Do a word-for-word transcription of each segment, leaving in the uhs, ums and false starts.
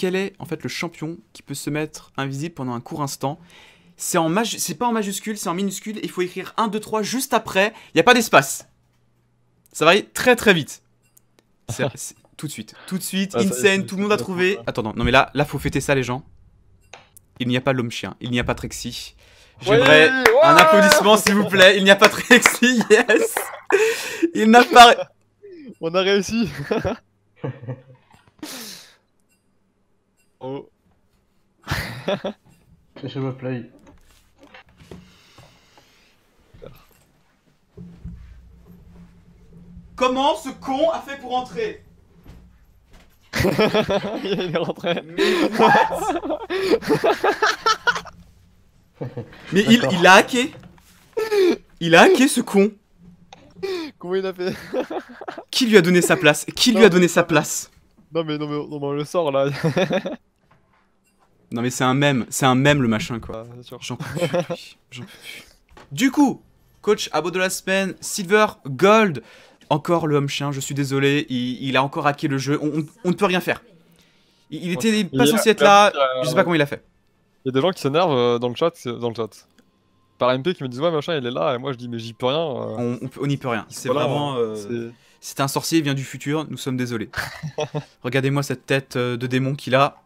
quel est en fait le champion qui peut se mettre invisible pendant un court instant. C'est en maj... c'est pas en majuscule, c'est en minuscule. Il faut écrire un, deux, trois juste après. Il n'y a pas d'espace. Ça va aller très très vite. C'est... c'est... Tout de suite, tout de suite, Ah, ça, insane, c'est- tout le monde a trouvé. Attends, non, non mais là, là faut fêter ça les gens. Il n'y a pas l'homme chien, il n'y a pas Trexy. J'aimerais Ouais, un ouais. applaudissement s'il vous plaît. Il n'y a pas Trexy, yes. Il n'a pas... On a réussi. Oh. Je me play. Comment ce con a fait pour entrer? Il est rentré. Mais what? Mais il, il a hacké. Il a hacké ce con. Comment il a fait? Qui lui a donné sa place? Qui lui a donné sa place? Non mais non mais, non, mais on le sort là. Non mais c'est un mème, c'est un mème le machin quoi. Ah, c'est sûr. J'en peux plus, lui. J'en peux plus. Du coup, coach abo de la semaine, Silver, Gold. Encore le homme chien, je suis désolé, il, il a encore hacké le jeu, on, on- on ne peut rien faire. Il, il était pas Il censé a- être là, euh, je sais pas comment il a fait. Il y a des gens qui s'énervent euh, dans le chat, c'est- dans le chat. Par M P qui me disent ouais machin il est là et moi je dis mais j'y peux rien. euh, On on peut- on n'y peut rien, c'est voilà, vraiment... euh, c'est- C'est un sorcier, il vient du futur, nous sommes désolés. Regardez-moi cette tête euh, de démon qu'il a.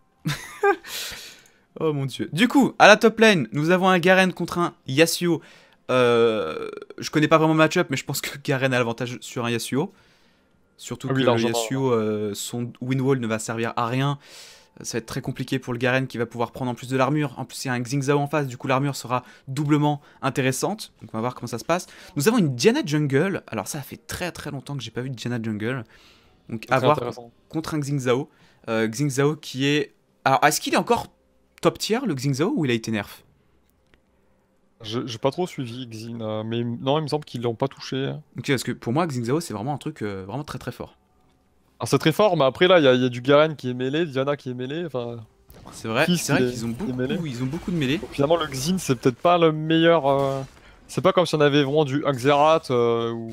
Oh mon dieu. Du coup, à la top lane, nous avons un Garen contre un Yasuo. Euh, je connais pas vraiment le match-up, mais je pense que Garen a l'avantage sur un Yasuo. Surtout Ah oui, que le largement. Yasuo, euh, son win wall ne va servir à rien. Ça va être très compliqué pour le Garen qui va pouvoir prendre en plus de l'armure. En plus, il y a un Xing Zhao en face, du coup l'armure sera doublement intéressante. Donc on va voir comment ça se passe. Nous avons une Diana Jungle. Alors ça fait très très longtemps que j'ai pas vu de Diana Jungle. Donc c'est à très voir intéressant. contre un Xing Zhao. Euh, Xing Zhao qui est... Alors est-ce qu'il est encore top tier le Xing Zhao ou il a été nerf? Je- J'ai pas trop suivi Xin, euh, mais non il me semble qu'ils l'ont pas touché. Ok, parce que pour moi Xing Zhao c'est vraiment un truc euh, vraiment très très fort. Alors c'est très fort mais après là il y, a- il y a du Garen qui est mêlé, Diana qui est mêlé, enfin... C'est vrai, Fils, c'est vrai il est- qu'ils ont il est beaucoup, mêlé. ils ont beaucoup de mêlées. Donc, finalement le Xin c'est peut-être pas le meilleur... euh, C'est pas comme si on avait vraiment du Xerath euh, ou...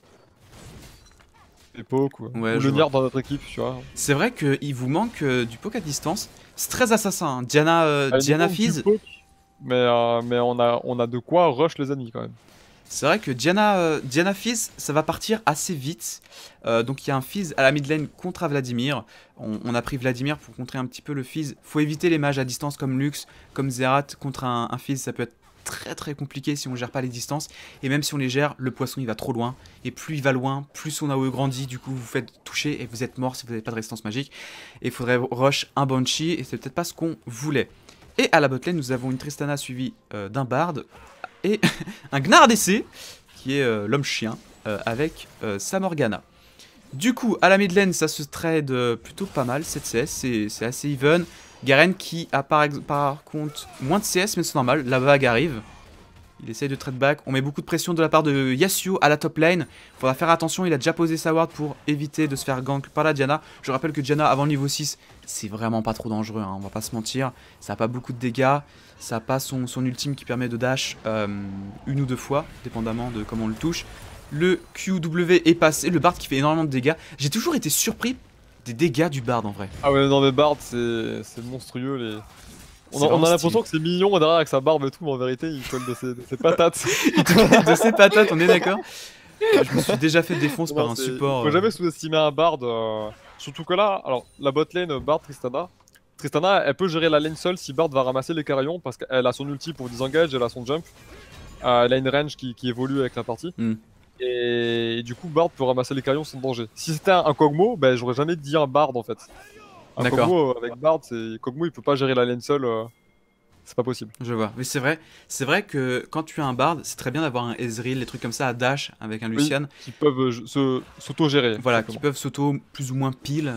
Époque ou, Ouais, ou je le vois. Nier dans notre équipe, tu vois. C'est vrai qu'il vous manque euh, du poke à distance. C'est très assassin. Hein. Diana, euh, Ah, il Diana manque du Fizz. poke, Mais, euh, mais on, a, on a de quoi rush les ennemis quand même. C'est vrai que Diana, euh, Diana Fizz, ça va partir assez vite. Euh, donc il y a un Fizz à la mid lane contre Vladimir. On, on a pris Vladimir pour contrer un petit peu le Fizz. Faut éviter les mages à distance comme Lux, comme Xerath. Contre un, un Fizz, ça peut être très très compliqué si on gère pas les distances. Et même si on les gère, le poisson il va trop loin. Et plus il va loin, plus son A O E grandit. Du coup vous vous faites toucher et vous êtes mort si vous n'avez pas de résistance magique. Et il faudrait rush un Banshee et c'est peut-être pas ce qu'on voulait. Et à la botlane, nous avons une Tristana suivie euh, d'un Bard et un Gnar D C, qui est euh, l'homme chien, euh, avec euh, sa Morgana. Du coup, à la mid lane, ça se trade euh, plutôt pas mal, sept C S, c'est- c'est assez even. Garen qui a par, ex- par contre moins de C S, mais c'est normal, la vague arrive. Il essaye de trade back, on met beaucoup de pression de la part de Yasuo à la top lane. Faudra faire attention, il a déjà posé sa ward pour éviter de se faire gank par la Diana. Je rappelle que Diana avant le niveau six, c'est vraiment pas trop dangereux, hein, on va pas se mentir. Ça a pas beaucoup de dégâts, ça a pas son, son ultime qui permet de dash euh, une ou deux fois, dépendamment de comment on le touche. Le Q W est passé, le Bard qui fait énormément de dégâts. J'ai toujours été surpris des dégâts du Bard en vrai. Ah ouais, non mais Bard c'est c'est monstrueux les... On C'est a, on vraiment a l'impression stylé. que c'est mignon derrière avec sa barbe et tout, mais en vérité il colle de ses, de ses patates. Il te met de ses patates, on est d'accord? Je me suis déjà fait défoncer par Non, un c'est- support. Faut euh, jamais sous-estimer un Bard, euh, surtout que là, alors la bot lane Bard Tristana, Tristana elle peut gérer la lane seule si Bard va ramasser les carillons parce qu'elle a son ulti pour disengage, elle a son jump, euh, elle a une range qui, qui évolue avec la partie. Hmm. Et, du coup Bard peut ramasser les carillons sans danger. Si c'était un, un Kog'Maw, ben j'aurais jamais dit un Bard en fait. Un D'accord. Kog'Maw avec Bard, c'est Kog'Maw il peut pas gérer la lane seule, euh, c'est pas possible. Je vois, mais c'est vrai, c'est vrai que quand tu as un Bard, c'est très bien d'avoir un Ezreal, des trucs comme ça à dash avec un Oui. Lucian, Qui peuvent euh, se s'auto-gérer. voilà, tout qui simplement. peuvent s'auto plus ou moins pile.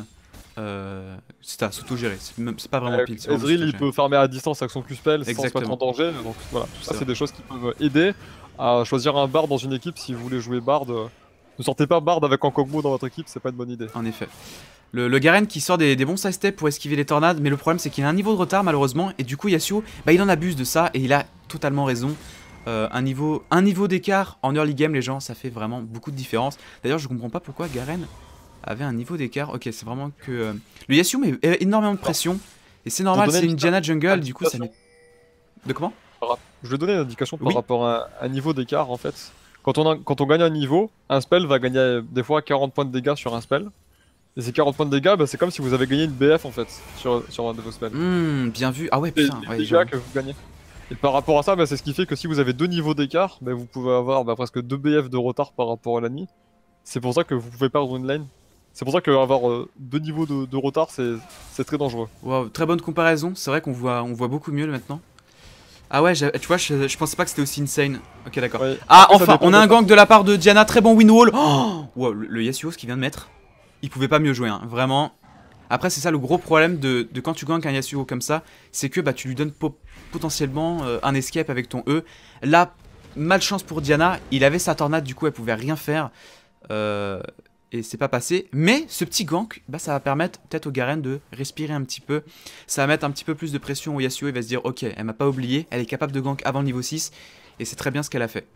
Euh, c'est ça, s'auto-gérer, c'est même- c'est pas vraiment Euh, pile. c'est vraiment Ezreal il s'auto-gérer. peut farmer à distance avec son Q-spell sans se mettre Exactement. en danger, donc voilà, tout ça C'est c'est des choses qui peuvent aider à choisir un Bard dans une équipe si vous voulez jouer Bard. euh, Ne sortez pas Bard avec un Kog'Maw dans votre équipe, c'est pas une bonne idée. En effet. Le, le Garen qui sort des, des bons sidesteps pour esquiver les tornades, mais le problème c'est qu'il a un niveau de retard malheureusement, et du coup Yasuo, bah, il en abuse de ça, et il a totalement raison. Euh, un niveau, un niveau d'écart en early game les gens, ça fait vraiment beaucoup de différence. D'ailleurs je comprends pas pourquoi Garen avait un niveau d'écart. Ok, c'est vraiment que... Euh, le Yasuo met énormément de pression. Et c'est normal, c'est une Diana jungle, du coup ça met... De comment? Je vais donner une indication par oui. rapport à un niveau d'écart en fait. Quand on, a, quand on gagne un niveau, un spell va gagner des fois quarante points de dégâts sur un spell. Et ces quarante points de dégâts, bah, c'est comme si vous avez gagné une B F en fait sur, sur un de vos spells. Mmh, bien vu. Ah ouais, putain. Les, ouais, les dégâts que vous gagnez. Et par rapport à ça, bah, c'est ce qui fait que si vous avez deux niveaux d'écart, bah, vous pouvez avoir bah, presque deux B F de retard par rapport à l'ennemi. C'est pour ça que vous pouvez perdre une lane. C'est pour ça qu'avoir euh, deux niveaux de, de retard, c'est très dangereux. Wow, très bonne comparaison. C'est vrai qu'on voit, on voit beaucoup mieux maintenant. Ah ouais, tu vois, je, je pensais pas que c'était aussi insane. Ok, d'accord. Ouais. Ah, après, enfin, on a un gank de la part de Diana. Très bon win wall. Oh wow, le, le Yasuo, ce qu'il vient de mettre, il pouvait pas mieux jouer, hein, vraiment. Après, c'est ça le gros problème de, de quand tu ganks un Yasuo comme ça, c'est que bah, tu lui donnes po potentiellement euh, un escape avec ton E. Là, malchance pour Diana, il avait sa tornade, du coup, elle pouvait rien faire. Euh, et c'est pas passé. Mais ce petit gank, bah, ça va permettre peut-être au Garen de respirer un petit peu. Ça va mettre un petit peu plus de pression au Yasuo. Il va se dire, ok, elle m'a pas oublié, elle est capable de gank avant le niveau six. Et c'est très bien ce qu'elle a fait.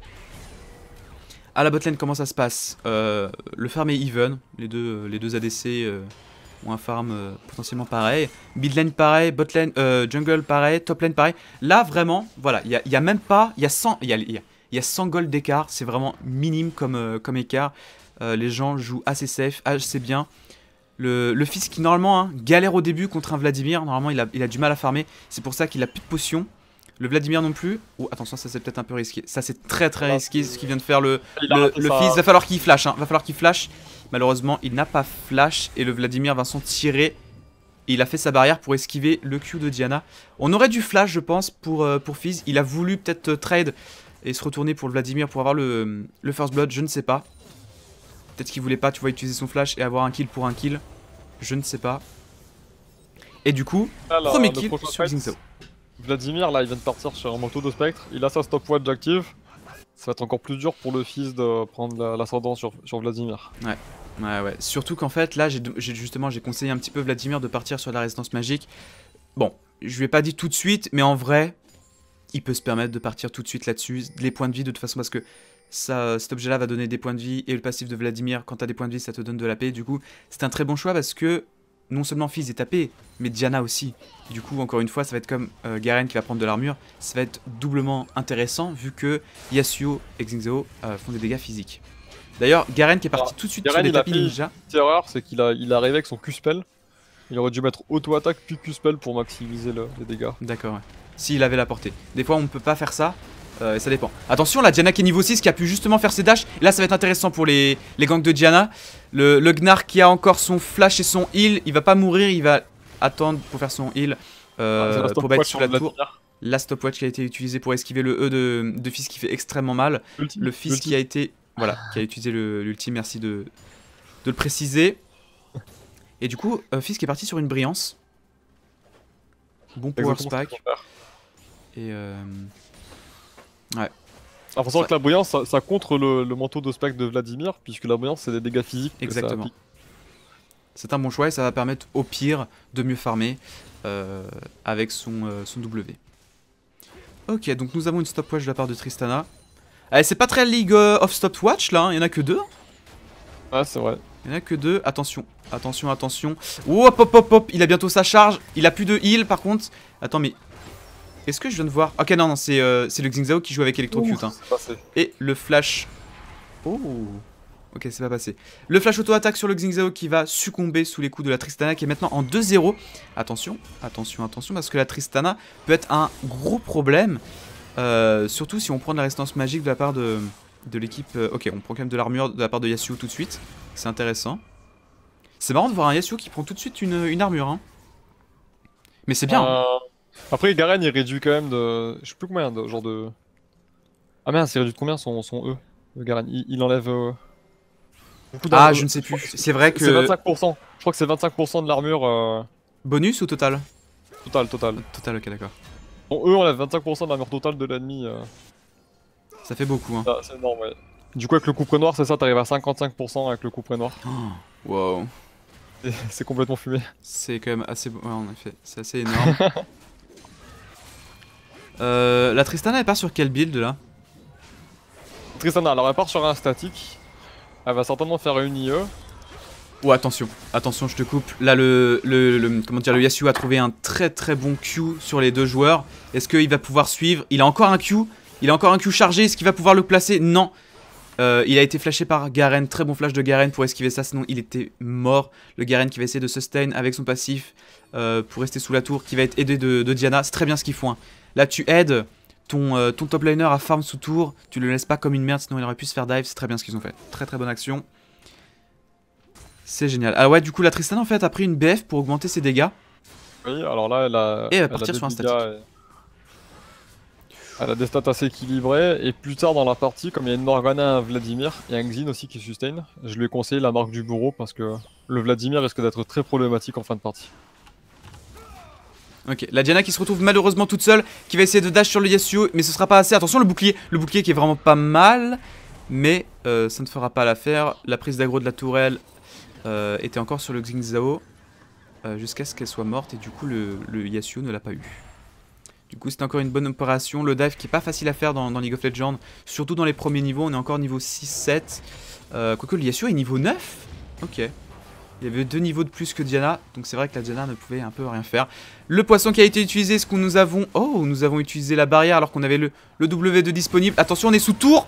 À la botlane, comment ça se passe? euh, Le farm est even. Les deux, les deux A D C euh, ont un farm euh, potentiellement pareil. Midlane pareil, botlane, euh, jungle pareil, toplane pareil. Là, vraiment, voilà, il y, y a même pas... Il y a cent, y a, y a, y a cent gold d'écart. C'est vraiment minime comme, euh, comme écart. Euh, les gens jouent assez safe, assez bien. Le, le fils qui, normalement, hein, galère au début contre un Vladimir. Normalement, il a, il a du mal à farmer. C'est pour ça qu'il a plus de potions. Le Vladimir non plus. Oh, attention, ça c'est peut-être un peu risqué. Ça c'est très très risqué ce qu'il vient de faire le, le, le fils. Va falloir qu'il flash, hein. Va falloir qu'il flash. Malheureusement, il n'a pas flash. Et le Vladimir va s'en tirer. Et il a fait sa barrière pour esquiver le Q de Diana. On aurait dû flash, je pense, pour, euh, pour Fizz. Il a voulu peut-être euh, trade et se retourner pour le Vladimir pour avoir le, le first blood. Je ne sais pas. Peut-être qu'il voulait pas, tu vois, utiliser son flash et avoir un kill pour un kill. Je ne sais pas. Et du coup, alors, premier kill sur Xingzao. Vladimir, là, il vient de partir sur un manteau de spectre. Il a sa stopwatch active. Ça va être encore plus dur pour le fils de prendre l'ascendant sur, sur Vladimir. Ouais, ouais, ouais. Surtout qu'en fait, là, j'ai justement, j'ai conseillé un petit peu Vladimir de partir sur la résistance magique. Bon, je lui ai pas dit tout de suite, mais en vrai, il peut se permettre de partir tout de suite là-dessus. Les points de vie, de toute façon, parce que ça, cet objet-là va donner des points de vie. Et le passif de Vladimir, quand t'as des points de vie, ça te donne de la paix. Du coup, c'est un très bon choix parce que non seulement Fizz est tapé, mais Diana aussi. Du coup, encore une fois, ça va être comme euh, Garen qui va prendre de l'armure. Ça va être doublement intéressant vu que Yasuo et Xingzao euh, font des dégâts physiques. D'ailleurs, Garen qui est parti Alors, tout de suite Garen, sur les tapis ninja. Petite erreur, c'est qu'il a, il est arrivé avec son Q-spell. Il aurait dû mettre auto-attaque puis Q-spell pour maximiser le, les dégâts. D'accord, ouais. S'il avait la portée. Des fois, on ne peut pas faire ça. Euh, et ça dépend. Attention, la Diana qui est niveau six qui a pu justement faire ses dashs. Et là, ça va être intéressant pour les, les ganks de Diana. Le, le Gnar qui a encore son flash et son heal. Il va pas mourir, il va attendre pour faire son heal. Euh, ah, pour être sur la tour. La stopwatch qui a été utilisée pour esquiver le E de, de Fizz qui fait extrêmement mal. Ultime, le Fizz qui a été. Voilà, qui a utilisé l'ultime, merci de, de le préciser. Et du coup, euh, Fizz qui est parti sur une brillance. Bon power spike. Et euh... ouais. Alors faut savoir que la brillance ça, ça contre le, le manteau de spectre de Vladimir, puisque la brillance c'est des dégâts physiques. Exactement. C'est un bon choix et ça va permettre au pire de mieux farmer euh, avec son, euh, son W. Ok, donc nous avons une stopwatch de la part de Tristana. Allez, c'est pas très League of Stopwatch là, hein. Il y en a que deux. Ah, c'est vrai. Il y en a que deux. Attention, attention, attention. Oh, hop, hop, hop, hop. Il a bientôt sa charge. Il a plus de heal par contre. Attends, mais. Est-ce que je viens de voir? Ok, non, non, c'est euh, le Xingzao qui joue avec Electrocute. Hein. Et le flash. Oh. Ok, c'est pas passé. Le flash auto-attaque sur le Xingzao qui va succomber sous les coups de la Tristana qui est maintenant en deux zéro. Attention, attention, attention, parce que la Tristana peut être un gros problème. Euh, surtout si on prend de la résistance magique de la part de, de l'équipe. Euh, ok, on prend quand même de l'armure de la part de Yasuo tout de suite. C'est intéressant. C'est marrant de voir un Yasuo qui prend tout de suite une, une armure. Hein. Mais c'est bien. Euh... Hein. Après, Garen il réduit quand même de. Je sais plus combien, de genre de. Ah merde, c'est réduit de combien son, son E, le Garen il, il enlève. Euh... Ah, je ne sais plus. C'est vrai que. C'est vingt-cinq pour cent. Je crois que c'est vingt-cinq pour cent de l'armure. Euh... Bonus ou total? Total, total. Total, ok, d'accord. Son E enlève vingt-cinq pour cent de l'armure totale de l'ennemi. Euh... Ça fait beaucoup, hein. C'est énorme, ouais. Du coup, avec le couperet noir, c'est ça, t'arrives à cinquante-cinq pour cent avec le couperet noir. Oh, wow. C'est complètement fumé. C'est quand même assez. Ouais, en effet, c'est assez énorme. euh, la Tristana, elle part sur quel build là? Tristana, alors elle part sur un statique. Elle va certainement faire une I E. Oh attention, attention je te coupe. Là le, le, le, comment dire, le Yasuo a trouvé un très très bon Q sur les deux joueurs. Est-ce qu'il va pouvoir suivre? Il a encore un Q. Il a encore un Q chargé. Est-ce qu'il va pouvoir le placer? Non. Euh, il a été flashé par Garen. Très bon flash de Garen pour esquiver ça. Sinon il était mort. Le Garen qui va essayer de sustain avec son passif euh, pour rester sous la tour. Qui va être aidé de, de Diana. C'est très bien ce qu'ils font. Hein. Là tu aides ton, euh, ton top laner à farm sous tour. Tu le laisses pas comme une merde. Sinon il aurait pu se faire dive. C'est très bien ce qu'ils ont fait. Très très bonne action. C'est génial. Ah ouais, du coup, la Tristana en fait a pris une B F pour augmenter ses dégâts. Oui, alors là, elle a. Et elle va elle partir a sur un des statique. dégâts et- Elle a des stats assez équilibrées. Et plus tard dans la partie, comme il y a une Morgana, un Vladimir et un Xin aussi qui sustain, je lui ai conseillé la marque du bourreau parce que le Vladimir risque d'être très problématique en fin de partie. Ok, la Diana qui se retrouve malheureusement toute seule, qui va essayer de dash sur le Yasuo, mais ce sera pas assez. Attention, le bouclier, le bouclier qui est vraiment pas mal, mais euh, ça ne fera pas l'affaire. La prise d'aggro de la tourelle euh, était encore sur le Xingzao euh, jusqu'à ce qu'elle soit morte, et du coup, le, le Yasuo ne l'a pas eu. Du coup, c'était encore une bonne opération. Le dive qui est pas facile à faire dans, dans League of Legends, surtout dans les premiers niveaux. On est encore niveau six sept. Euh, quoique le Yasuo est niveau neuf. Ok. Il y avait deux niveaux de plus que Diana, donc c'est vrai que la Diana ne pouvait un peu rien faire. Le poisson qui a été utilisé, est-ce que nous avons... Oh, nous avons utilisé la barrière alors qu'on avait le, le W deux disponible. Attention, on est sous tour.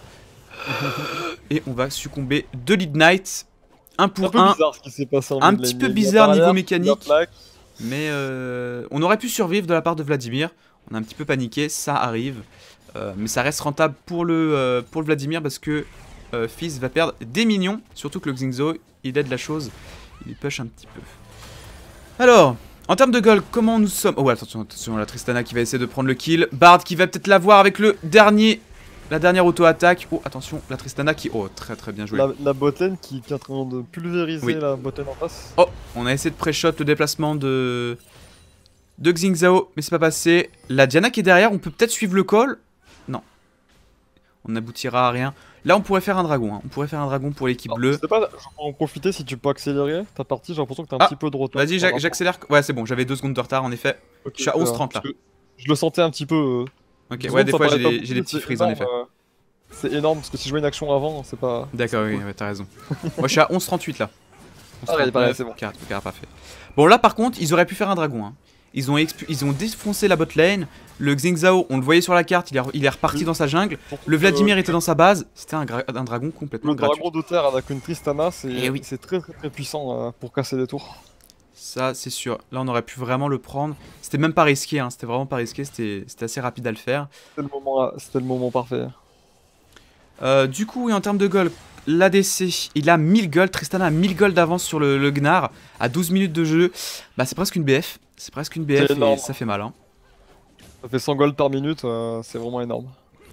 Et on va succomber de Lead Knight. un pour un. peu un. bizarre ce qui s'est passé en Un mid petit lane. peu Il y a bizarre barrière, niveau il y a mécanique. plaque. Mais euh, on aurait pu survivre de la part de Vladimir. On a un petit peu paniqué, ça arrive. Euh, mais ça reste rentable pour le, euh, pour le Vladimir parce que euh, Fizz va perdre des minions. Surtout que le Xingzao, il aide la chose. Il push un petit peu. Alors, en termes de gold, comment nous sommes... Oh, attention, attention, la Tristana qui va essayer de prendre le kill. Bard qui va peut-être l'avoir avec le dernier... La dernière auto-attaque. Oh, attention, la Tristana qui... Oh, très très bien joué. La, la botlane qui, qui est en train de pulvériser Oui. la botlane en face. Oh, on a essayé de pré-shot le déplacement de... De Xingzao, mais c'est pas passé. La Diana qui est derrière, on peut peut-être suivre le call. Non. On n'aboutira à rien. Là, on pourrait faire un dragon. Hein. On pourrait faire un dragon pour l'équipe bleue. Je sais pas, je peux en profiter si tu peux accélérer ta partie. J'ai l'impression que t'as un Ah, petit peu de retard. Vas-y, par j'accélère. Ouais, c'est bon, j'avais deux secondes de retard en effet. rapport- Je suis à Ok, onze euh, trente là. parce que Je le sentais un petit peu. euh, Ok, deux ouais, des secondes, fois ça j'ai paraît pas des, j'ai beaucoup, des petits c'est freezes en énorme, effet. euh, C'est énorme parce que si je jouais une action avant, c'est pas. D'accord, oui, cool. ouais, t'as raison. Moi, je suis à onze trente-huit là. Pareil, pareil, c'est bon. Carré, carré, parfait. Bon, là par contre, ils auraient pu faire un dragon. Hein. Ils ont, ils ont défoncé la bot lane. Le Xingzao, on le voyait sur la carte, il est, il est reparti Oui. dans sa jungle. Surtout Le que, Vladimir euh, était dans sa base. C'était un, un dragon complètement Le gratuit. dragon de terre avec une Tristana, c'est Eh oui. c'est très, très très puissant euh, pour casser des tours. Ça, c'est sûr. Là, on aurait pu vraiment le prendre. C'était même pas risqué, hein. C'était vraiment pas risqué. C'était assez rapide à le faire. C'était le moment, c'était le moment parfait. Euh, du coup, et en termes de gold, l'A D C, il a mille gold. Tristana a mille gold d'avance sur le, le Gnar. À douze minutes de jeu. Bah, c'est presque une B F. C'est presque une B F C'est et énorme. ça fait mal. Hein. Ça fait cent gold par minute, euh, c'est vraiment énorme.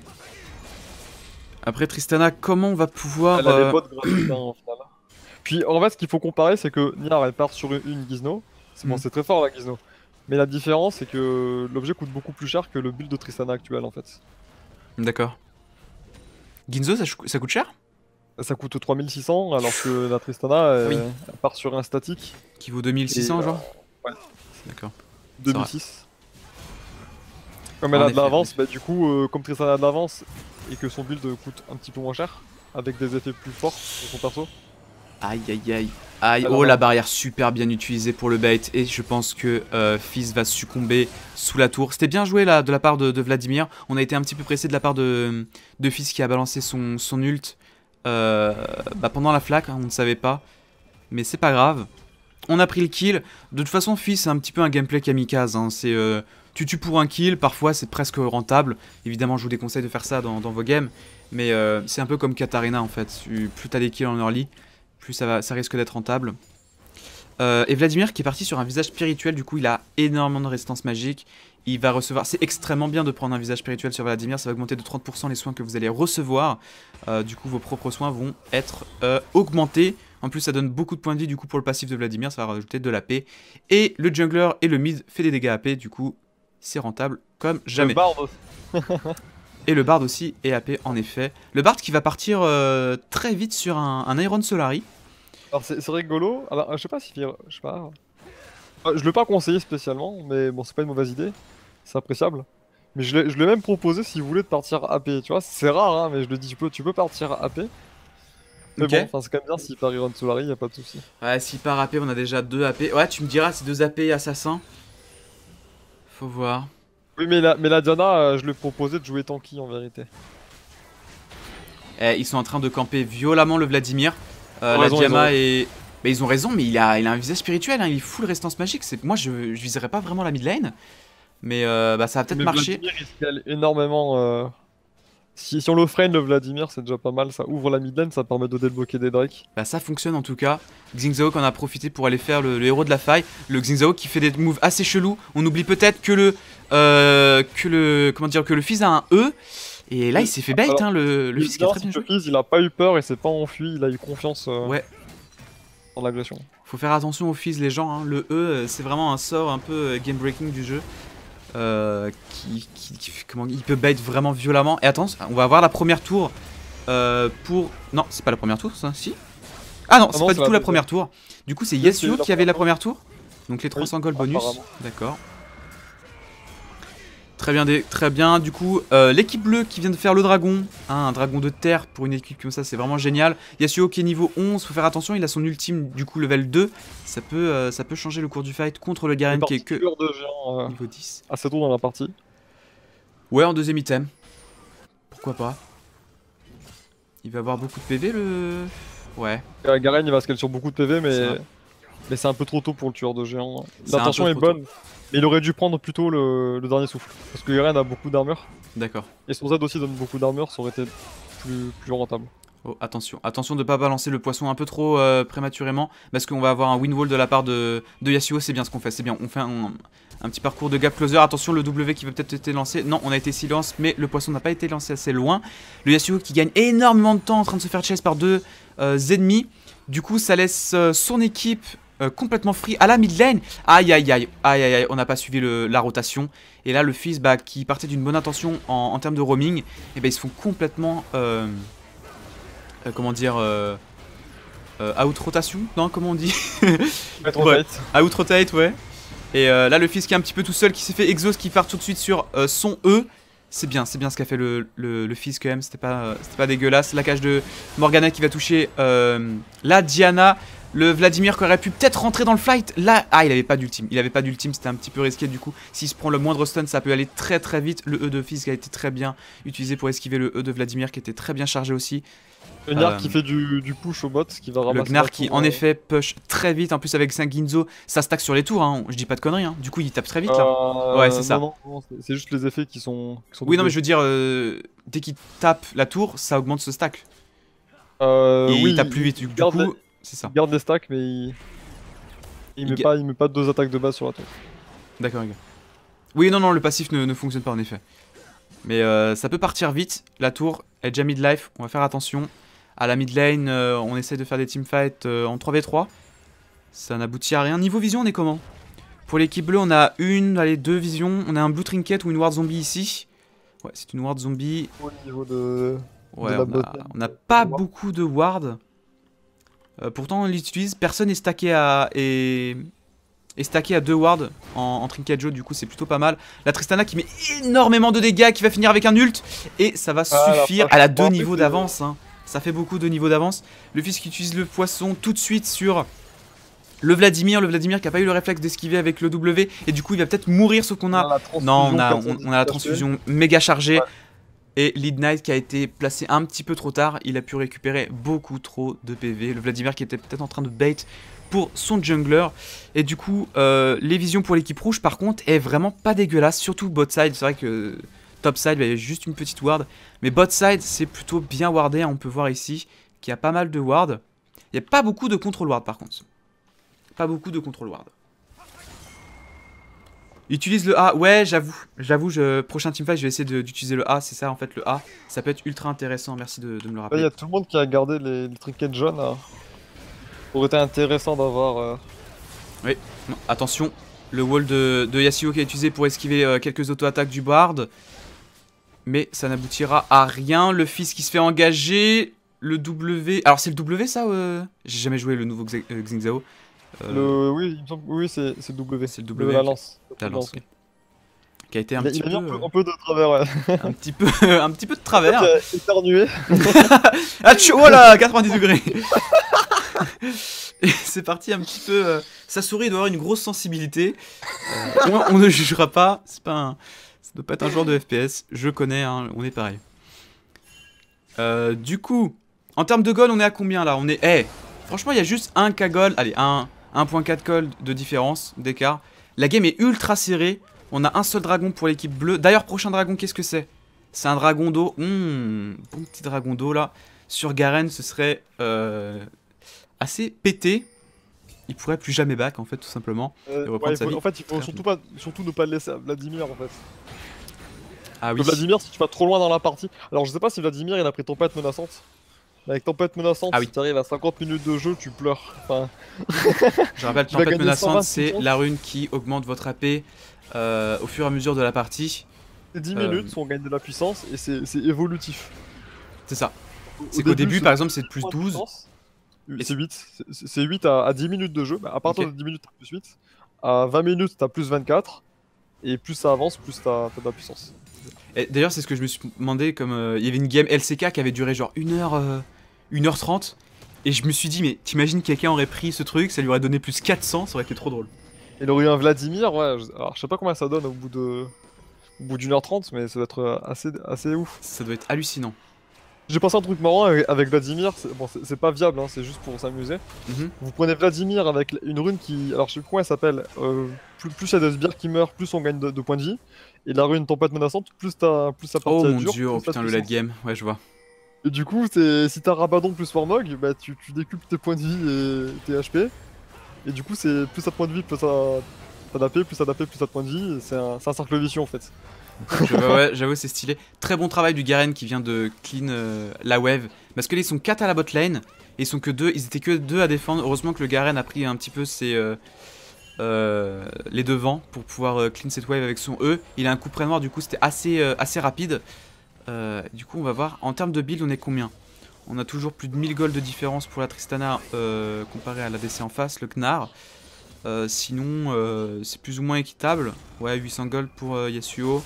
Après, Tristana, comment on va pouvoir... Elle a euh, les bots gratuites hein, au final. Puis en fait, ce qu'il faut comparer, c'est que Niar elle part sur une, une Gizmo. C'est bon, Mm. c'est très fort la Gizmo. Mais la différence, c'est que l'objet coûte beaucoup plus cher que le build de Tristana actuel en fait. D'accord. Ginzo, ça, ça coûte cher? Ça coûte trois mille six cents alors que la Tristana elle, Oui. elle part sur un statique Qui vaut deux mille six cents, Et, euh, genre? ouais. D'accord. deux mille six. Comme elle En a de effet, en l'avance, effet. bah, du coup, euh, comme Tristana a de l'avance et que son build coûte un petit peu moins cher, avec des effets plus forts sur son perso. Aïe, aïe, aïe. Aïe, Alors, oh, la là. barrière super bien utilisée pour le bait. Et je pense que euh, Fizz va succomber sous la tour. C'était bien joué là de la part de, de Vladimir. On a été un petit peu pressé de la part de, de Fizz qui a balancé son, son ult euh, bah, pendant la flaque. Hein, on ne savait pas. Mais c'est pas grave. On a pris le kill. De toute façon, Fizz, c'est un petit peu un gameplay kamikaze. Hein. C'est euh, tu tues pour un kill. Parfois, c'est presque rentable. Évidemment, je vous déconseille de faire ça dans, dans vos games. Mais euh, c'est un peu comme Katarina en fait. Tu, plus t'as des kills en early, plus ça, va, ça risque d'être rentable. Euh, et Vladimir qui est parti sur un visage spirituel, du coup il a énormément de résistance magique. Il va recevoir, c'est extrêmement bien de prendre un visage spirituel sur Vladimir, ça va augmenter de trente pour cent les soins que vous allez recevoir. Euh, du coup vos propres soins vont être euh, augmentés. En plus ça donne beaucoup de points de vie du coup pour le passif de Vladimir, ça va rajouter de l'A P. Et le jungler et le mid fait des dégâts A P, du coup c'est rentable comme jamais. Le Bard aussi. Et le Bard aussi est A P en effet. Le Bard qui va partir euh, très vite sur un, un Iron Solari. Alors c'est c'est rigolo, alors je sais pas si... Je sais pas... Euh, Je l'ai pas conseillé spécialement, mais bon c'est pas une mauvaise idée, c'est appréciable. Mais je l'ai je l'ai même proposé si vous voulez de partir A P, tu vois, c'est rare hein, mais je le dis, tu peux, tu peux partir A P. Mais Ok. bon, enfin, c'est quand même bien s'il part Iron Solari, y a pas de souci. Ouais, s'il part A P, on a déjà deux A P. Ouais, tu me diras, c'est deux A P assassins. Faut voir. Oui, mais la, mais la Diana, euh, je lui ai proposé de jouer tanky en vérité. Eh, ils sont en train de camper violemment le Vladimir. Euh, la Raison, Diana ils ont- est. Mais ils ont raison, mais il a, il a un visage spirituel, hein, il est full résistance magique. Moi, je, je viserais pas vraiment la mid lane. Mais euh, bah, ça va peut-être Mais marcher. Vladimir, il scale énormément. euh, Si, si on le freine, le Vladimir, c'est déjà pas mal. Ça ouvre la mid lane, ça permet de débloquer des drakes. Bah, ça fonctionne en tout cas. Xingzao en a profité pour aller faire le, le héros de la faille. Le Xingzao qui fait des moves assez chelous. On oublie peut-être que le. Euh, que le. Comment dire, que le fils a un E. Et là, il s'est fait bait, Alors, hein, le, le Le fils qui a très bien le joué. fils, il a pas eu peur et s'est pas enfui, il a eu confiance euh, Ouais. en l'agression. Faut faire attention au fizz les gens, hein. Le E euh, c'est vraiment un sort un peu euh, game breaking du jeu. Euh, qui, qui, qui- comment, il peut bait vraiment violemment. Et attends, on va avoir la première tour euh, pour... Non, c'est pas la première tour ça, si. Ah non, Ah c'est non, pas c'est du la tout la deuxième. première tour. Du coup c'est Oui, Yasuo c'est la qui avait la première première tour. Donc les trois cents Oui, gold bonus. apparemment. D'accord. Très bien, dé- très bien. Du coup, euh, l'équipe bleue qui vient de faire le dragon, hein, un dragon de terre pour une équipe comme ça, c'est vraiment génial. Yasuo qui est niveau onze, faut faire attention, il a son ultime du coup level deux. Ça peut, euh, ça peut changer le cours du fight contre le Garen qui est que Tueur de géant euh, niveau dix. assez tôt dans la partie. Ouais, en deuxième item. Pourquoi pas. Il va avoir beaucoup de P V le... Ouais. Euh, Garen, il va scale sur beaucoup de P V, C'est mais vrai. mais c'est un peu trop tôt pour le tueur de géant. C'est un L'intention peu est trop bonne, mais il aurait dû prendre plutôt le, le dernier souffle. Parce que Garen a beaucoup d'armure, D'accord. et son Z aussi donne beaucoup d'armure, ça aurait été plus, plus rentable. Oh, attention, attention de pas balancer le poisson un peu trop euh, prématurément, parce qu'on va avoir un win wall de la part de, de Yasuo, c'est bien ce qu'on fait, c'est bien, on fait un, un petit parcours de gap closer, attention le W qui va peut-être être lancé, non on a été silence, mais le poisson n'a pas été lancé assez loin, le Yasuo qui gagne énormément de temps en train de se faire chase par deux euh, ennemis, du coup ça laisse euh, son équipe euh, complètement free à la mid lane, aïe aïe aïe, aïe aïe aïe, on n'a pas suivi le, la rotation, et là le fils bah, qui partait d'une bonne intention en, en termes de roaming, et ben ils se font complètement... Euh, Euh, comment dire, euh, euh, out rotation, non, comment on dit? Mettre Ouais. fight. Out rotate, ouais. Et euh, là, le fils qui est un petit peu tout seul, qui s'est fait exhaust, qui part tout de suite sur euh, son E. C'est bien, c'est bien ce qu'a fait le, le, le fils quand même, c'était pas, euh, c'était pas dégueulasse. La cage de Morgana qui va toucher euh, la Diana. Le Vladimir qui aurait pu peut-être rentrer dans le fight. Là, ah, il avait pas d'ultime. Il avait pas d'ultime, c'était un petit peu risqué. Du coup, s'il se prend le moindre stun, ça peut aller très très vite. Le E de fils qui a été très bien utilisé pour esquiver le E de Vladimir qui était très bien chargé aussi. Le Gnar Euh, qui fait du, du push au bot, qui va Le ramasser. Gnar la qui tour, en euh, effet push très vite, en plus avec cinq Ginzo, ça stack sur les tours, hein. Je dis pas de conneries, hein. Du coup il tape très vite là. euh, Ouais, c'est ça. Non, non, non, c'est- c'est juste les effets qui sont. Qui sont Oui non mais doublés. je veux dire, euh, dès qu'il tape la tour, ça augmente ce stack. Euh, Et oui, il tape plus vite, du, du garde coup, les- c'est ça. Il garde les stacks, mais il. Il, Il met ga- pas, il met pas deux attaques de base sur la tour. D'accord, les gars. Oui non non, le passif ne, ne fonctionne pas en effet. Mais euh, ça peut partir vite, la tour est déjà mid-life, on va faire attention. À la mid lane, euh, on essaie de faire des teamfights euh, en trois v trois. Ça n'aboutit à rien. Niveau vision, on est comment? Pour l'équipe bleue, on a une, allez, deux visions. On a un blue trinket ou une ward zombie ici. Ouais, c'est une ward zombie. Au niveau de. Ouais, de la on a- botlane. on n'a pas Ward. beaucoup de ward. Euh, pourtant, on l'utilise. Personne est stacké à, est, est stacké à deux wards en, en trinket Joe. Du coup, c'est plutôt pas mal. La Tristana qui met énormément de dégâts, qui va finir avec un ult. Et ça va Ah, la suffire. vache. Elle a Bon, deux après, niveaux c'est- d'avance. Hein. Ça fait beaucoup de niveaux d'avance. Le fils qui utilise le poisson tout de suite sur le Vladimir. Le Vladimir qui a pas eu le réflexe d'esquiver avec le W. Et du coup, il va peut-être mourir sauf qu'on a. la transfusion, Non, on a, comme ça, on, dit on a la tout à fait. transfusion méga chargée. Ouais. Et Lead Knight qui a été placé un petit peu trop tard. Il a pu récupérer beaucoup trop de P V. Le Vladimir qui était peut-être en train de bait pour son jungler. Et du coup, euh, les visions pour l'équipe rouge, par contre, est vraiment pas dégueulasse. Surtout bot side. C'est vrai que top side, bah, il y a juste une petite ward. Mais bot side, c'est plutôt bien wardé. On peut voir ici qu'il y a pas mal de ward. Il n'y a pas beaucoup de control ward, par contre. Pas beaucoup de control ward. Utilise le A, ouais j'avoue, j'avoue, je... prochain teamfight je vais essayer de- d'utiliser le A, c'est ça en fait le A, ça peut être ultra intéressant, merci de, de me le Là, il rappeler. y a tout le monde qui a gardé les, les trinkets jaunes. Là. Ça aurait été intéressant d'avoir. euh, Non, attention, le wall de, de Yasuo qui est utilisé pour esquiver euh, quelques auto-attaques du Bard, mais ça n'aboutira à rien, le fils qui se fait engager, le W, alors c'est le W ça, euh... j'ai jamais joué le nouveau Xe- euh, Xingzao. Euh, Le... Oui, il me semble... oui c'est c'est W. C'est le W, La ok. lance. La lance, ok. qui a été un il a, petit il a peu, mis un peu, euh, un peu de travers, ouais. un petit peu, un petit peu de travers. Euh, éternué. Ah tchou, oh là, quatre-vingt-dix degrés. Et c'est parti un petit peu. Euh, sa souris doit avoir une grosse sensibilité. Euh, on, on ne jugera pas. C'est pas un, ça doit pas être un joueur de F P S. Je connais, hein, on est pareil. Euh, du coup, en termes de gold, on est à combien là? On est. Eh, franchement, il y a juste un K gold. Allez, un un virgule quatre gold de différence, d'écart. La game est ultra serrée. On a un seul dragon pour l'équipe bleue. D'ailleurs, prochain dragon, qu'est-ce que c'est? C'est un dragon d'eau. Mmh, bon petit dragon d'eau là. Sur Garen, ce serait euh, assez pété. Il pourrait plus jamais back en fait, tout simplement. Euh, Et reprendre ouais, il sa faut- vie. en fait, il faut Très surtout, pas, surtout ne pas le laisser à Vladimir en fait. Ah oui. Que Vladimir, si tu vas trop loin dans la partie. Alors, je sais pas si Vladimir il a pris tempête menaçante. Mais avec tempête menaçante, Ah oui. si tu arrives à cinquante minutes de jeu, tu pleures. Enfin, Je rappelle, tu vas tempête gagner menaçante, cent vingt c'est puissance. la rune qui augmente votre A P euh, au fur et à mesure de la partie. c'est dix Euh, minutes, on gagne de la puissance et c'est c'est évolutif. C'est ça. Au- C'est au qu'au début, c'est par exemple, c'est de plus point de douze. puissance. Et C'est huit. C'est c'est huit à, à dix minutes de jeu. Bah, à partir Ok. de dix minutes, t'as plus huit. À vingt minutes, t'as plus vingt-quatre. Et plus ça avance, plus t'as t'as de la puissance. Et d'ailleurs, c'est ce que je me suis demandé, comme euh, il y avait une game L C K qui avait duré genre une heure, euh, une heure trente. Et je me suis dit, mais t'imagines quelqu'un aurait pris ce truc, ça lui aurait donné plus quatre cents, ça aurait été trop drôle. Et il aurait eu un Vladimir, ouais. je- Alors, je sais pas combien ça donne au bout de. Au bout d'une heure trente, mais ça doit être euh, assez, assez ouf. Ça doit être hallucinant. J'ai pensé à un truc marrant avec, avec Vladimir. c'est- Bon, c'est c'est pas viable, hein, c'est juste pour s'amuser. Mhm. Vous prenez Vladimir avec une rune qui. Alors, je sais plus comment elle s'appelle. Euh, plus plus il y a de sbires qui meurent, plus on gagne de, de points de vie. Et la rune tempête menaçante, plus, t'as- plus sa partie Oh elle mon dure, dieu, oh plus t'as putain, de le late puissance. game, ouais, je vois. Et du coup, c'est- si t'as Rabadon plus Warmog, bah tu, tu décuples tes points de vie et tes H P. Et du coup, c'est plus t'as de points de vie, plus t'as t'as d'A P, plus t'as d'A P, plus t'as de points de vie. et C'est un, c'est un cercle vicieux en fait. Je vois, ouais, j'avoue, c'est stylé. Très bon travail du Garen qui vient de clean euh, la wave. Parce que là, ils sont quatre à la bot lane. Et ils sont que deux, ils étaient que deux à défendre. Heureusement que le Garen a pris un petit peu ses, euh, euh, les devants pour pouvoir euh, clean cette wave avec son E. Il a un coup près noir, du coup, c'était assez, euh, assez rapide. Euh, du coup, on va voir. En termes de build, on est combien? On a toujours plus de mille gold de différence pour la Tristana euh, comparé à la D C en face, le Gnar. Euh, sinon, euh, c'est plus ou moins équitable. Ouais, huit cents gold pour euh, Yasuo.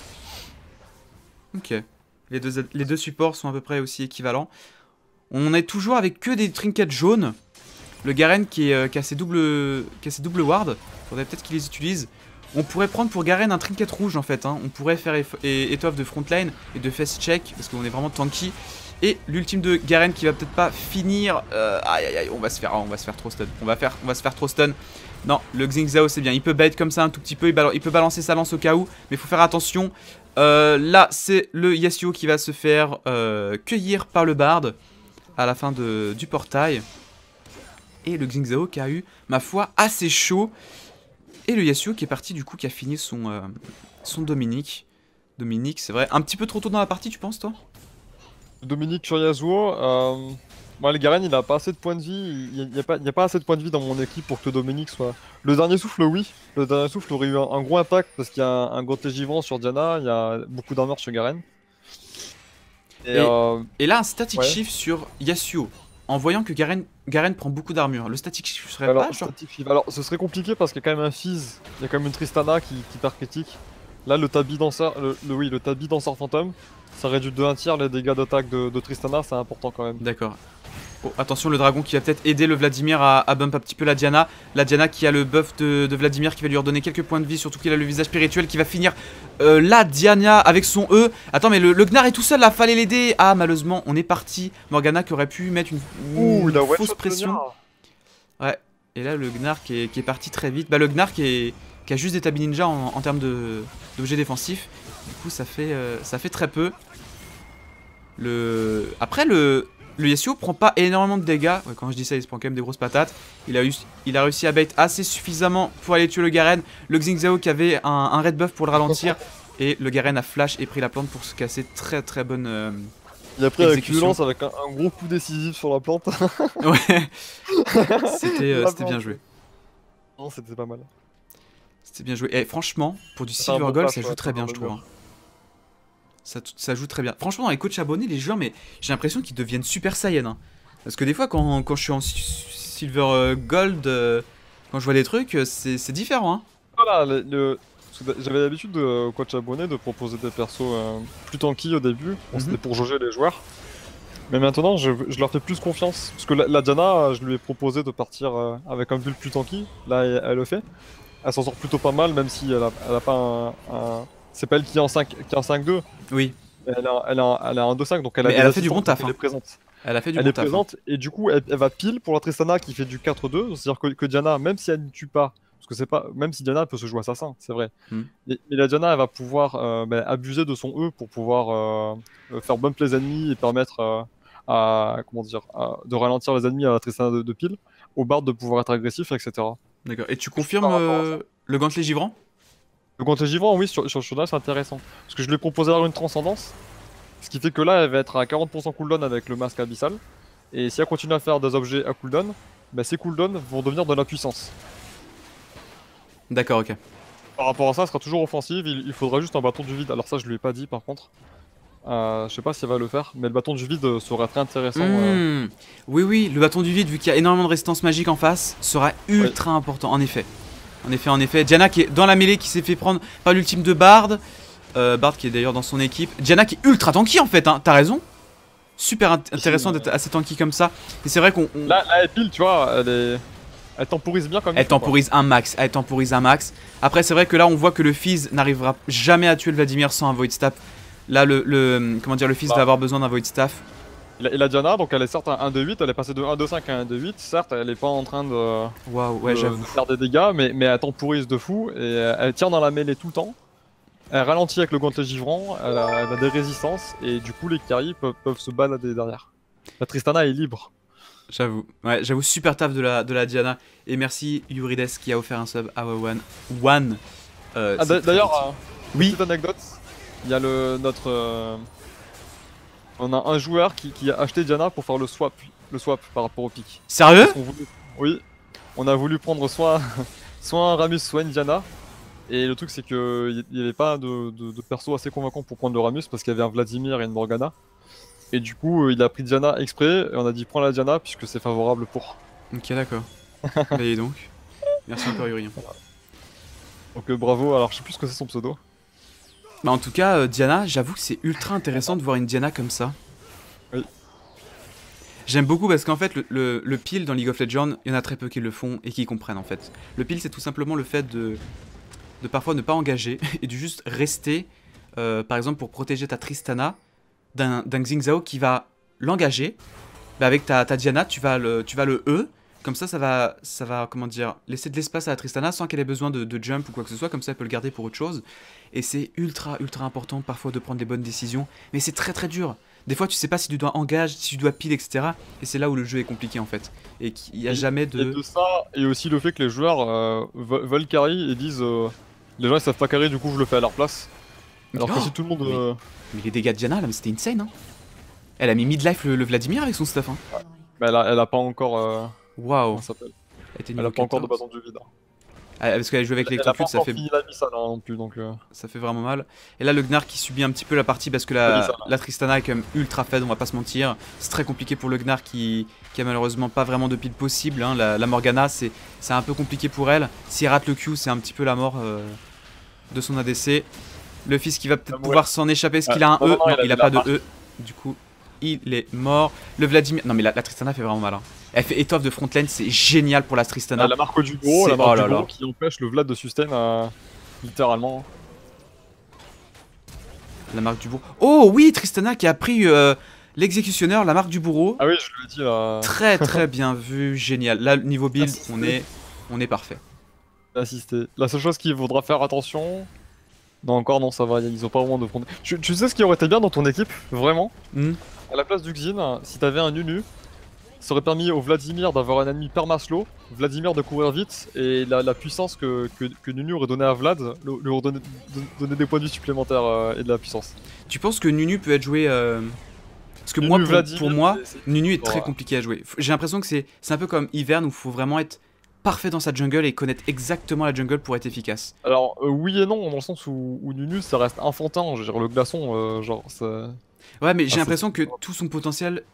Ok. Les deux, les deux supports sont à peu près aussi équivalents. On est toujours avec que des trinkets jaunes. Le Garen qui, est, euh, qui, a ses doubles, qui a ses doubles wards. Faudrait peut-être qu'il les utilise. On pourrait prendre pour Garen un trinket rouge en fait. Hein. On pourrait faire eff- et- étoffe de frontline et de face check parce qu'on est vraiment tanky. Et l'ultime de Garen qui va peut-être pas finir. Euh, aïe aïe aïe, on va se faire, on va se faire trop stun. On va faire, on va se faire trop stun. Non, le Xing Zhao c'est bien. Il peut bait comme ça un tout petit peu. Il, bal- il peut balancer sa lance au cas où, mais il faut faire attention. Euh, là, c'est le Yasuo qui va se faire euh, cueillir par le Bard à la fin de, du portail. Et le Xing Zhao qui a eu, ma foi, assez chaud. Et le Yasuo qui est parti du coup, qui a fini son, euh, son Dominique. Dominique, c'est vrai. Un petit peu trop tôt dans la partie, tu penses, toi? Dominique sur Yasuo, euh... moi le Garen il a pas assez de points de vie, il n'y a, a, pas- il y a pas assez de points de vie dans mon équipe pour que Dominique soit... Le dernier souffle oui, le dernier souffle aurait eu un, un gros impact parce qu'il y a un, un gros givrant sur Diana, il y a beaucoup d'armure sur Garen. Et, Et- euh... Et là, un static Ouais. shift sur Yasuo. En voyant que Garen, Garen prend beaucoup d'armure. Le static shift serait alors, pas genre... static shift. Alors ce serait compliqué parce qu'il y a quand même un Fizz, il y a quand même une Tristana qui, qui perd critique. Là le tabi danseur, le, le- oui le tabi danseur fantôme, ça réduit de un tiers les dégâts d'attaque de, de Tristana, c'est important quand même. D'accord. Oh, attention, le dragon qui va peut-être aider le Vladimir à, à bump un petit peu la Diana. La Diana qui a le buff de, de Vladimir qui va lui redonner quelques points de vie, surtout qu'il a le visage spirituel qui va finir euh, la Diana avec son E. Attends, mais le, le Gnar est tout seul là, fallait l'aider. Ah, malheureusement, on est parti. Morgana qui aurait pu mettre une, une Ouh, il a one fausse shot pression. le Gnar. Et là, le Gnar qui est, qui est parti très vite. Bah, le Gnar qui, est, qui a juste des Tabi Ninja en, en termes de- d'objets défensifs. Du coup, ça fait, euh, ça fait très peu. Le... Après, le, le Yasuo prend pas énormément de dégâts. Ouais, quand je dis ça, il se prend quand même des grosses patates. Il a, eu, il a réussi à bait assez suffisamment pour aller tuer le Garen. Le Xing Zhao qui avait un, un red buff pour le ralentir. Et le Garen a flash et pris la plante pour se casser. Très très bonne. Euh... Il a pris avec Exécution. violence avec un, un gros coup décisif sur la plante. Ouais. C'était euh, La c'était bien plante. joué. Non, c'était pas mal. C'était bien joué. Et franchement, pour du C'est un Silver bon Gold, flash, ça joue ouais, très c'est bien, un je bon trouve. joueur. hein. Ça, ça joue très bien. Franchement, dans les coachs abonnés, les joueurs, mais j'ai l'impression qu'ils deviennent super Saiyan. hein. Parce que des fois, quand, quand je suis en si- Silver euh, Gold, euh, quand je vois des trucs, euh, c'est c'est différent. hein. Voilà, le, le- J'avais l'habitude, euh, au coach abonné, de proposer des persos euh, plus tanky au début. Bon, Mhm. c'était pour jauger les joueurs. Mais maintenant, je, je leur fais plus confiance. Parce que la, la Diana, je lui ai proposé de partir euh, avec un build plus tanky. Là, elle, elle le fait. Elle s'en sort plutôt pas mal, même si elle a, elle a pas un. un- C'est pas elle qui est en cinq, qui est en cinq deux. Oui, Elle a, elle a, elle a un deux cinq, donc elle a mais des elle a fait du assistants, bon taf. donc Elle Hein. est présente. Elle a fait du Elle bon est taf. Hein. présente, et du coup, elle, elle va pile pour la Tristana qui fait du quatre deux. C'est-à-dire que, que Diana, même si elle ne tue pas, parce que c'est pas. Même si Diana peut se jouer assassin, c'est vrai. Hmm. Mais, mais la Diana, elle va pouvoir euh, bah, abuser de son E pour pouvoir euh, faire bump les ennemis et permettre euh, à. Comment dire à- de ralentir les ennemis à la Tristana de, de pile, au Bard de pouvoir être agressif, et cetera. D'accord. Et tu Juste confirmes par rapport à ça. euh, le gantelet givrant? Le contre givrant, oui, sur, sur Shona, c'est intéressant. Parce que je lui ai proposé d'avoir une transcendance. Ce qui fait que là, elle va être à quarante pour cent cooldown avec le masque abyssal. Et si elle continue à faire des objets à cooldown, bah ces cooldowns vont devenir de la puissance. D'accord, ok. Par rapport à ça, elle sera toujours offensive. Il, il faudra juste un bâton du vide. Alors, ça, je lui ai pas dit par contre. Euh, je sais pas si elle va le faire, mais le bâton du vide euh, serait très intéressant. euh. Hmm. Oui, oui, le bâton du vide, vu qu'il y a énormément de résistance magique en face, sera ultra important, en effet. En effet, en effet. Diana qui est dans la mêlée, qui s'est fait prendre par l'ultime de Bard. Euh, Bard qui est d'ailleurs dans son équipe. Diana qui est ultra tanky en fait, hein. T'as raison. Super int intéressant d'être assez tanky comme ça. Et c'est vrai qu'on. on- Là, là, elle pile, tu vois, elle est. Elle temporise bien comme il Elle faut, quoi. temporise un max, elle temporise un max. Après, c'est vrai que là, on voit que le Fizz n'arrivera jamais à tuer le Vladimir sans un Void Staff. Là, le, le comment dire, le Fizz Bah. va avoir besoin d'un Void Staff. Et la, et la Diana, donc elle est certes un un deux huit, elle est passée de un deux cinq à un deux huit. Certes, elle est pas en train de. Waouh, ouais, de, j'avoue. de faire des dégâts, mais, mais elle temporise de fou et euh, elle tient dans la mêlée tout le temps. Elle ralentit avec le gantelet givrant, elle a, elle a des résistances et du coup les carries peuvent, peuvent se balader derrière. La Tristana est libre. J'avoue. Ouais, j'avoue, super taf de la, de la Diana. Et merci Yurides qui a offert un sub à One. One. Euh, Ah, c'est très D'ailleurs, gentil. euh, Oui. petite anecdote, il y a le, notre... euh, on a un joueur qui, qui a acheté Diana pour faire le swap, le swap par rapport au pic. Sérieux? Parce qu'on voulait- Oui, on a voulu prendre soit, soit un Ramus, soit une Diana. Et le truc, c'est qu'il n'y avait pas de, de, de perso assez convaincant pour prendre le Ramus parce qu'il y avait un Vladimir et une Morgana. Et du coup, euh, il a pris Diana exprès et on a dit prends la Diana puisque c'est favorable pour. Ok, d'accord. Veuillez donc. Merci encore Yuri. Donc euh, bravo, alors je sais plus ce que c'est son pseudo. Bah, en tout cas, euh, Diana, j'avoue que c'est ultra intéressant de voir une Diana comme ça. Oui. J'aime beaucoup parce qu'en fait, le, le, le peel dans League of Legends, il y en a très peu qui le font et qui comprennent en fait. Le peel, c'est tout simplement le fait de, de parfois ne pas engager et de juste rester, euh, par exemple, pour protéger ta Tristana d'un d'un Xingzao qui va l'engager. Bah, avec ta, ta Diana, tu vas le, tu vas le E. Comme ça, ça va, ça va, comment dire, laisser de l'espace à la Tristana sans qu'elle ait besoin de, de jump ou quoi que ce soit. Comme ça, elle peut le garder pour autre chose. Et c'est ultra, ultra important parfois de prendre les bonnes décisions. Mais c'est très, très dur. Des fois, tu sais pas si tu dois engage, si tu dois pile, et cetera. Et c'est là où le jeu est compliqué en fait. Et qu'il n'y a Et- jamais Et de. de ça, et aussi le fait que les joueurs euh, ve- veulent carry et disent euh, les gens ils savent pas carry, du coup je le fais à leur place. Alors que Oh, si tout le monde. mais- euh, Mais les dégâts de Diana, là, mais c'était insane. Hein. Elle a mis midlife le, le Vladimir avec son stuff. Hein. bah, elle, a, elle a pas encore. euh, Waouh. Comment ça s'appelle Elle était Elle niveau a pas encore de quatorze. bâton du vide. hein. Ah, parce qu'elle joue avec Elle, elle a pas l'électrocute, ça encore fait. fini la mise ça non plus donc. euh, Ça fait vraiment mal. Et là, le Gnar qui subit un petit peu la partie parce que la, Oui, ça va. la Tristana est quand même ultra faible, on va pas se mentir. C'est très compliqué pour le Gnar qui, qui a malheureusement pas vraiment de pile possible. Hein. La, la Morgana, c'est c'est un peu compliqué pour elle. S'il rate le Q, c'est un petit peu la mort euh, de son A D C. Le fils qui va peut-être Ah, ouais. pouvoir s'en échapper. Est-ce Ah, qu'il a un non, E? non, Non, il a il a de pas la de E. Du coup, il est mort. Le Vladimir. Non, mais la, la Tristana fait vraiment mal. Hein. Elle fait étoffe de front lane, c'est génial pour la Tristana. euh, la marque du gros, C'est- la marque oh du là là. gros qui empêche le Vlad de sustain euh, littéralement. La marque du bourreau. Oh oui, Tristana qui a pris euh, l'exécutionneur, la marque du bourreau. Ah oui, je lui ai dit là. Très très bien vu, génial. Là, niveau build, Assisté. on est, on est parfait. Assister. La seule chose qu'il faudra faire attention. Non, encore non, ça va, ils ont pas vraiment de front. Tu, tu sais ce qui aurait été bien dans ton équipe, vraiment Hmm. À la place du Xin, si t'avais un Nunu, ça aurait permis au Vladimir d'avoir un ennemi perma-slow, Vladimir de courir vite, et la, la puissance que, que, que Nunu aurait donné à Vlad, le- lui aurait donné, don- donné des points de vie supplémentaires euh, et de la puissance. Tu penses que Nunu peut être joué euh, Parce que Nunu, moi, pour, Vladimir, pour moi, c'est- c'est- Nunu est bon, très ouais. compliqué à jouer. F- J'ai l'impression que c'est c'est un peu comme Ivern où il faut vraiment être parfait dans sa jungle et connaître exactement la jungle pour être efficace. Alors, euh, oui et non, dans le sens où, où Nunu ça reste enfantin, je veux dire, le glaçon, euh, genre, c'est. Ouais, mais j'ai Ah, c'est- l'impression que tout son potentiel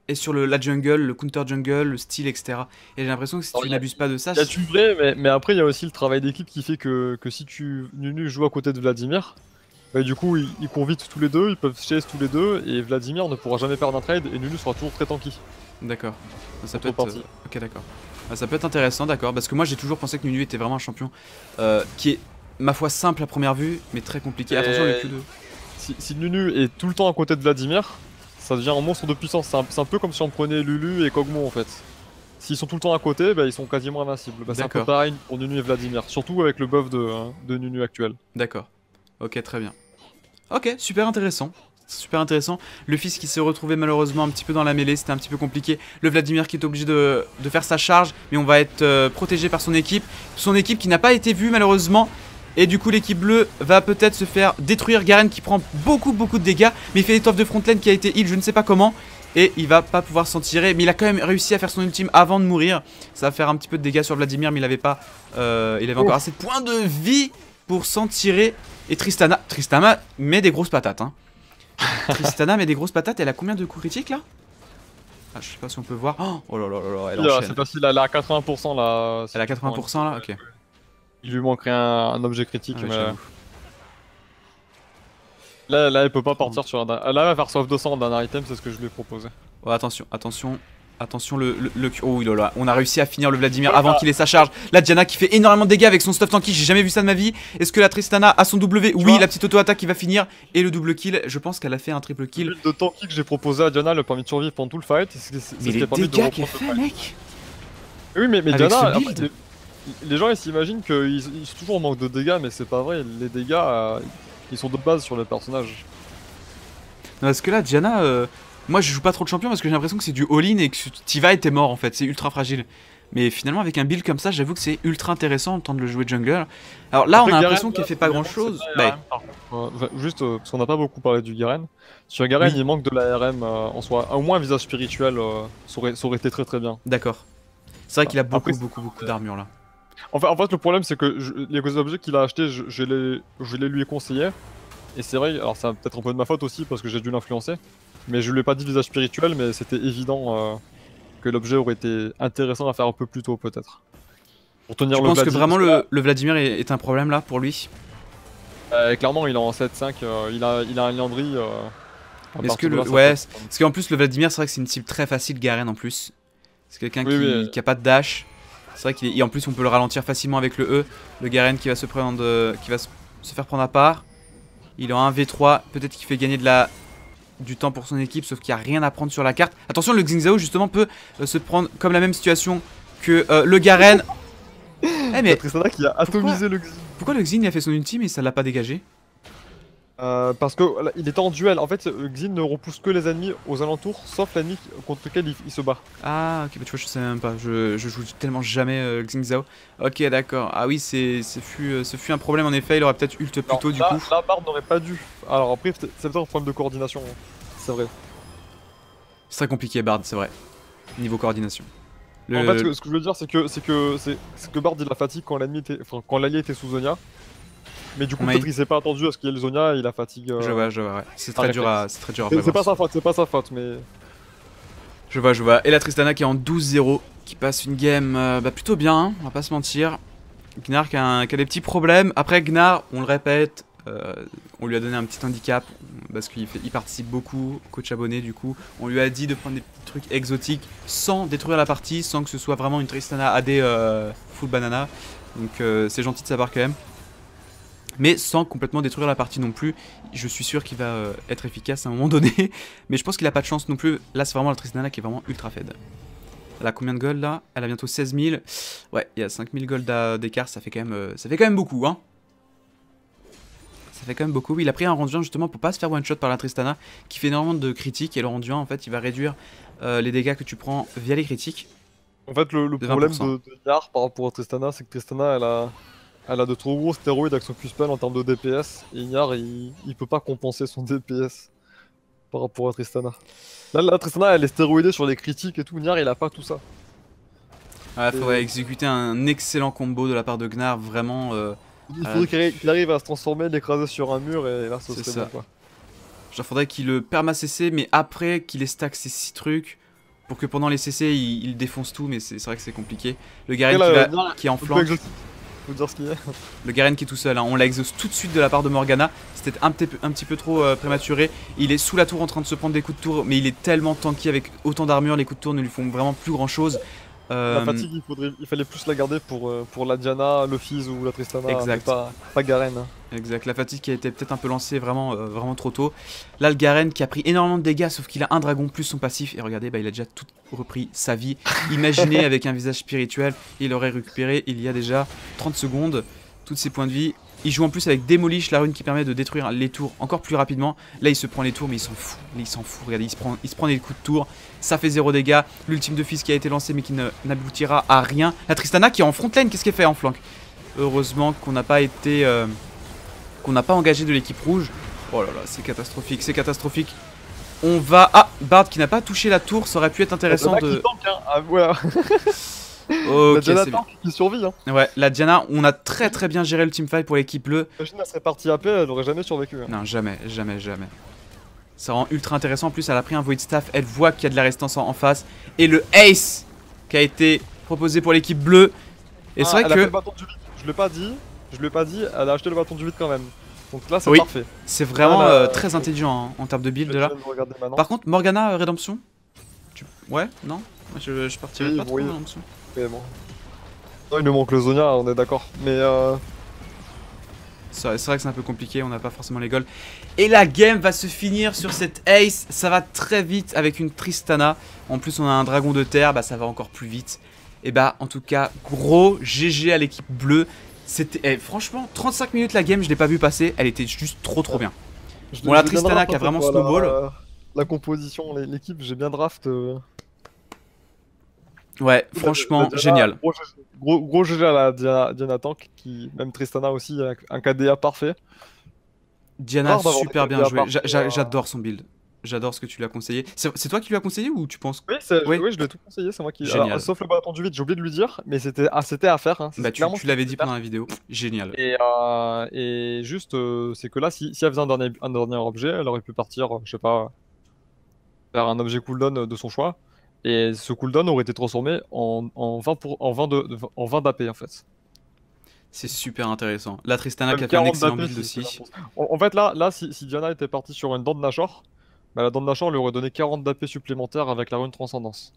est sur le, la jungle, le counter jungle, le style, et cetera. Et j'ai l'impression que si Alors, tu y a- n'abuses pas de ça, Il y a du vrai, mais, mais après il y a aussi le travail d'équipe qui fait que, que si tu Nunu joue à côté de Vladimir, bah, du coup ils, ils courent vite tous les deux, ils peuvent chase tous les deux, et Vladimir ne pourra jamais perdre un trade, et Nunu sera toujours très tanky. d'accord. Ça peut être. Contrepartie. euh, Ok, d'accord. Ah, ça peut être intéressant, d'accord. Parce que moi j'ai toujours pensé que Nunu était vraiment un champion euh, qui est, ma foi, simple à première vue, mais très compliqué. Et- Attention, le Q deux. Si, si Nunu est tout le temps à côté de Vladimir, ça devient un monstre de puissance. C'est un, c'est un peu comme si on prenait Lulu et Kog'Maw en fait. S'ils sont tout le temps à côté, bah, ils sont quasiment invincibles. Bah, c'est un peu D'accord. pareil pour Nunu et Vladimir, surtout avec le buff de, de Nunu actuel. D'accord. Ok, très bien. Ok, super intéressant. Super intéressant. Le fils qui s'est retrouvé malheureusement un petit peu dans la mêlée, c'était un petit peu compliqué. Le Vladimir qui est obligé de, de faire sa charge, mais on va être euh, protégé par son équipe. Son équipe qui n'a pas été vue malheureusement. Et du coup l'équipe bleue va peut-être se faire détruire. Garen qui prend beaucoup beaucoup de dégâts, mais il fait l'étoffe de frontline qui a été heal, je ne sais pas comment. Et il va pas pouvoir s'en tirer, mais il a quand même réussi à faire son ultime avant de mourir. Ça va faire un petit peu de dégâts sur Vladimir, mais il avait pas, euh, il avait encore assez de points de vie pour s'en tirer. Et Tristana, Tristana met des grosses patates. Hein. Tristana met des grosses patates. Elle a combien de coups critiques là? Ah, je sais pas si on peut voir. Oh là là là là, elle Oui, euh, enchaîne. c'est facile, elle est à quatre-vingts pour cent là. si Elle a tu prends quatre-vingts pour cent là, ok. Il lui manquerait un, un objet critique, Ah ouais, mais j'avoue. là, là elle peut pas partir sur un. Là elle va faire sauf deux cents en dernier item, c'est ce que je lui ai proposé. Oh, attention, attention. Attention le, le, le... Oh là là, on a réussi à finir le Vladimir avant qu'il ait sa charge. La Diana qui fait énormément de dégâts avec son stuff tanky, j'ai jamais vu ça de ma vie. Est-ce que la Tristana a son W? Oui, vois la petite auto-attaque qui va finir. Et le double kill, je pense qu'elle a fait un triple kill. L'huile de tanky que j'ai proposé à Diana le permis de survivre pendant tout le fight. C'est c'est- c'est Mais ce qui les a permis de dégâts qu'elle reprendre le fait, fight. mec. Oui, mais, mais Avec Diana, ce après, build. les, les gens ils s'imaginent qu'ils ils sont toujours en manque de dégâts, mais c'est pas vrai. Les dégâts, euh, ils sont de base sur le personnage. Non, parce que là, Diana, euh, moi je joue pas trop de champion parce que j'ai l'impression que c'est du all-in et que t'y vas et t'es mort en fait, c'est ultra fragile. Mais finalement, avec un build comme ça, j'avoue que c'est ultra intéressant de temps de le jouer jungle. Alors là, Après, on a Garen, l'impression là, qu'elle fait pas c'est grand vraiment- chose. c'est pas Bah, R M, par contre. Euh, juste euh, parce qu'on n'a pas beaucoup parlé du Garen. Sur Garen, Oui. il manque de la R M euh, en soi. Au moins un visage spirituel, euh, ça, aurait, ça aurait été très très bien. d'accord. C'est vrai qu'il a beaucoup, Après, c'est- beaucoup, beaucoup d'armure là. En fait, en fait, le problème c'est que je- les objets qu'il a achetés, je, je les, je les lui ai conseillés. Et c'est vrai, alors c'est peut-être un peu de ma faute aussi parce que j'ai dû l'influencer. Mais je lui ai pas dit visage spirituel, mais c'était évident euh, que l'objet aurait été intéressant à faire un peu plus tôt peut-être. Pour tenir Je le pense que Vladimir, vraiment parce le, le Vladimir est, est un problème là pour lui. que, euh, clairement, il est en sept cinq, euh, il, a, il a un Liandry. Euh, à Est-ce partir que de le. là, ça Ouais, peut- c'est- parce qu'en plus, le Vladimir, c'est vrai que c'est une cible très facile, Garen en plus. C'est quelqu'un Oui, qui, oui. qui a pas de dash. C'est vrai qu'il est- et en plus, on peut le ralentir facilement avec le E. Le Garen qui va se prendre, euh, qui va se, se faire prendre à part. Il est en un v trois, peut-être qu'il fait gagner de la, du temps pour son équipe, sauf qu'il n'y a rien à prendre sur la carte. Attention, le Xingzao justement peut euh, se prendre comme la même situation que euh, le Garen. Eh Il y mais a Tristana qui a atomisé le Xin. pourquoi le Xin il a fait son ultime et ça l'a pas dégagé? Euh, parce que là, il était en duel. En fait, euh, Xin ne repousse que les ennemis aux alentours, sauf l'ennemi contre lequel il, il se bat. Ah ok, bah tu vois je sais même pas, je, je joue tellement jamais euh, Xingzao. Ok d'accord, ah oui c'est, ce, fut, euh, ce fut un problème en effet, il aurait peut-être ult plus Alors, tôt du là, coup. là, Bard n'aurait pas dû. Alors après, c'est c'est peut-être un problème de coordination. hein. C'est vrai. C'est très compliqué Bard, c'est vrai. Niveau coordination. Le- En fait, ce que, ce que je veux dire, c'est que c'est que c'est c'est que Bard il a fatigue quand l'ennemi était, enfin quand l'allié était sous Zonia. Mais du coup, Oui. peut-être qu'il s'est pas attendu à ce qu'il y ait le Zonia, il a fatigue. euh, Je vois, je vois, ouais. C'est par très dur à, réflexe. c'est très dur à C'est c'est prévoir. pas sa faute, c'est pas sa faute, mais. Je vois, je vois. Et la Tristana qui est en douze zéro, qui passe une game euh, bah, plutôt bien, hein, on va pas se mentir. Gnar qui a, un- qui a des petits problèmes. Après Gnar, on le répète, euh, on lui a donné un petit handicap parce qu'il fait- il participe beaucoup, coach abonné du coup. On lui a dit de prendre des petits trucs exotiques sans détruire la partie, sans que ce soit vraiment une Tristana A D euh, full banana. Donc euh, c'est gentil de savoir quand même. Mais sans complètement détruire la partie non plus. Je suis sûr qu'il va euh, être efficace à un moment donné. Mais je pense qu'il a pas de chance non plus. Là, c'est vraiment la Tristana qui est vraiment ultra faible. Elle a combien de gold là? Elle a bientôt seize mille. Ouais, il y a cinq mille gold d'a- d'écart. Ça fait quand même, euh, ça fait quand même beaucoup, hein. Ça fait quand même beaucoup. Oui, il a pris un rendu un justement pour pas se faire one shot par la Tristana, qui fait énormément de critiques. Et le rendu un, en fait, il va réduire euh, les dégâts que tu prends via les critiques. En fait, le, le De problème vingt pour cent. de, de Yar par rapport à Tristana, c'est que Tristana, elle a, elle a de trop gros stéroïdes avec son Q-spell en termes de D P S, et Ignare, il, il peut pas compenser son D P S par rapport à Tristana. Là, là, Tristana, elle est stéroïdée sur les critiques et tout, Ignare, il a pas tout ça. Ouais, il faudrait Et- exécuter un excellent combo de la part de Gnar, vraiment. euh, Il Ah, faudrait qu'il arri- qu'il arrive à se transformer, l'écraser sur un mur, et là, ce C'est serait ça. bon, quoi. Genre faudrait qu'il le perma C C, mais après qu'il ait stack ces six trucs, pour que pendant les C C il, il défonce tout, mais c'est vrai que c'est compliqué. Le Garen là, qui, va, euh, non, qui est en faut flanc. dire ce qu'il y a. Le Garen qui est tout seul, hein. On l'a exhaust tout de suite de la part de Morgana. C'était un, petit peu- un petit peu trop euh, prématuré. Il est sous la tour en train de se prendre des coups de tour, mais il est tellement tanky avec autant d'armure, les coups de tour ne lui font vraiment plus grand chose. Euh... La fatigue, il, faudrait, il fallait plus la garder pour, euh, pour la Diana, le Fizz ou la Tristana, Exact. mais pas, pas Garen. Hein. Exact, la fatigue qui a été peut-être un peu lancée vraiment, euh, vraiment trop tôt. Là, le Garen qui a pris énormément de dégâts, sauf qu'il a un dragon plus son passif. Et regardez, bah, il a déjà tout repris sa vie. Imaginez avec un visage spirituel, il aurait récupéré il y a déjà trente secondes tous ses points de vie. Il joue en plus avec Demolish, la rune qui permet de détruire les tours encore plus rapidement. Là, il se prend les tours, mais il s'en fout. Là, il s'en fout. Regardez, il se, prend, il se prend des coups de tour. Ça fait zéro dégâts. L'ultime de Fizz qui a été lancé, mais qui n'aboutira à rien. La Tristana qui est en front lane, qu'est-ce qu'elle fait en flanc? Heureusement qu'on n'a pas été... Euh, qu'on n'a pas engagé de l'équipe rouge. Oh là là, c'est catastrophique, c'est catastrophique. On va... Ah, Bard qui n'a pas touché la tour, ça aurait pu être intéressant de... Tank, hein. Ah, voilà. Ok, la Diana c'est bien. qui survit. Hein. Ouais, la Diana, on a très très bien géré le teamfight pour l'équipe bleue. Imagine, elle serait partie A P, elle aurait jamais survécu. Hein. Non, jamais, jamais, jamais. Ça rend ultra intéressant. En plus, elle a pris un Void Staff, elle voit qu'il y a de la résistance en, en face. Et le Ace qui a été proposé pour l'équipe bleue. Et Ah, c'est vrai elle que... a fait le bâton du vide. Je l'ai pas dit, je l'ai pas dit, elle a acheté le bâton du vide quand même. Donc là, c'est oui, parfait. C'est vraiment ah, là, euh, très intelligent hein, en termes de build je là. Par contre, Morgana euh, Rédemption tu... Ouais, non Moi, je, je partirais oui, pas trop oui. Rédemption. Oui, bon. Non, il nous manque le Zonia, on est d'accord. Mais euh... C'est vrai que c'est un peu compliqué, on n'a pas forcément les goals. Et la game va se finir sur cette ace. Ça va très vite avec une Tristana. En plus, on a un dragon de terre, bah ça va encore plus vite. Et bah, en tout cas, gros G G à l'équipe bleue. C'était eh, franchement, trente-cinq minutes la game, je l'ai pas vu passer. Elle était juste trop trop bien. Je Bon, la Tristana qui a vraiment snowball. La, la composition, l'équipe, j'ai bien draft. Euh... Ouais, franchement, la, la Diana, génial. Gros, gros, gros G G à la Diana, Diana Tank, qui, même Tristana aussi, un K D A parfait. Diana, super bien joué. J'adore son build. J'adore ce que tu lui as conseillé. C'est toi qui lui as conseillé ou tu penses? Oui, oui. oui je l'ai tout conseillé, c'est moi qui... Génial. Alors, sauf le bâton du vide, j'ai oublié de lui dire, mais c'était ah, à faire. Hein. Bah tu, tu l'avais dit pendant la vidéo. Génial. Et, euh, et juste, euh, c'est que là, si, si elle faisait un dernier, un dernier objet, elle aurait pu partir, je sais pas, faire un objet cooldown de son choix. Et ce cooldown aurait été transformé en, en vingt, pour, en vingt, de, en vingt d'A P en fait. C'est super intéressant. La Tristana qui a fait un excellent build aussi. En, en fait là, là si, si Diana était partie sur une dent de Nashor, bah, la dent de Nashor lui aurait donné quarante d'A P supplémentaires avec la rune Transcendance.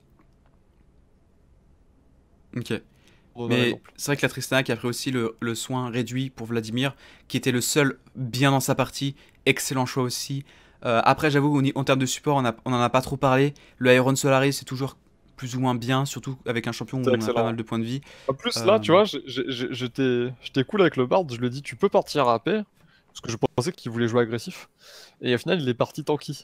Ok. Mais c'est vrai que la Tristana qui a pris aussi le, le soin réduit pour Vladimir, qui était le seul bien dans sa partie. Excellent choix aussi. Euh, après j'avoue, en termes de support, on, a, on en a pas trop parlé. Le Iron Solaris c'est toujours plus ou moins bien, surtout avec un champion où on a pas mal de points de vie. En plus euh... là, tu vois, j'étais cool avec le Bard, je lui ai dit tu peux partir à A P, parce que je pensais qu'il voulait jouer agressif. Et au final il est parti tanky.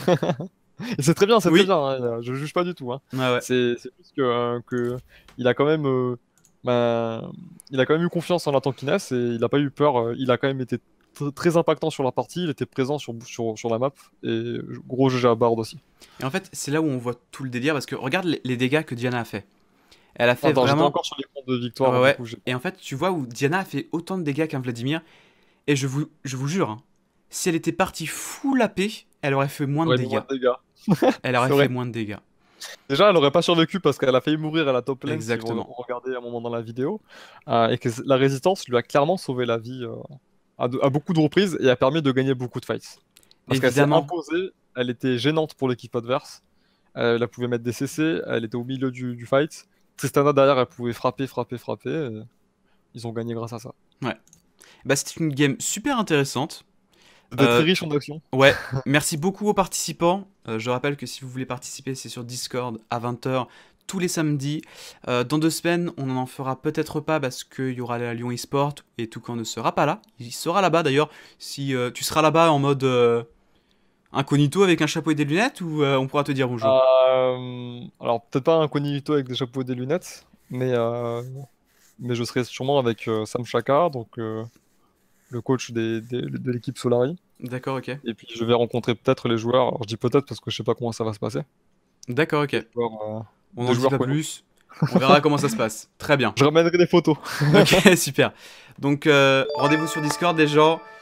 Et c'est très bien, c'est oui. très bien, hein, je juge pas du tout. Hein. Ouais, ouais. C'est plus que, euh, que il a quand même euh, bah, il a quand même eu confiance en la tankiness et il a pas eu peur, euh, il a quand même été très impactant sur la partie, il était présent sur, sur, sur la map, et gros G G à Bard aussi. Et en fait, c'est là où on voit tout le délire, parce que regarde les, les dégâts que Diana a fait. Elle a fait Attends, vraiment... encore sur les comptes de victoire. Ouais, ouais. Du coup, et en fait, tu vois où Diana a fait autant de dégâts qu'un Vladimir, et je vous, je vous jure, hein, si elle était partie full A P, elle aurait fait moins de dégâts. Moins de dégâts. Elle aurait fait moins de dégâts. Déjà, elle aurait pas survécu parce qu'elle a failli mourir à la top lane. Exactement. Si vous regardez à un moment dans la vidéo, euh, et que la résistance lui a clairement sauvé la vie euh, à, de, à beaucoup de reprises et a permis de gagner beaucoup de fights. Parce qu'elle s'est imposée, elle était gênante pour l'équipe adverse. Elle, elle pouvait mettre des C C, elle était au milieu du, du fight. Tristana derrière, elle pouvait frapper, frapper, frapper. Et ils ont gagné grâce à ça. Ouais. Bah, c'était une game super intéressante. C'était euh, très riche en action. Ouais, merci beaucoup aux participants. Euh, je rappelle que si vous voulez participer, c'est sur Discord à vingt heures tous les samedis. Euh, dans deux semaines, on n'en fera peut-être pas parce qu'il y aura la Lyon eSport et Toucan ne sera pas là. Il sera là-bas d'ailleurs. Si euh, tu seras là-bas en mode euh, incognito avec un chapeau et des lunettes ou euh, on pourra te dire bonjour. euh, Alors peut-être pas incognito avec des chapeaux et des lunettes, mais, euh, mais je serai sûrement avec euh, Sam Chaka, donc euh, le coach des, des, de l'équipe Solari. D'accord, ok. Et puis je vais rencontrer peut-être les joueurs. Alors je dis peut-être parce que je sais pas comment ça va se passer. D'accord, ok. Joueurs, euh, on en dit pas plus. On verra comment ça se passe. Très bien. Je ramènerai des photos. Ok, super. Donc euh, rendez-vous sur Discord les gens.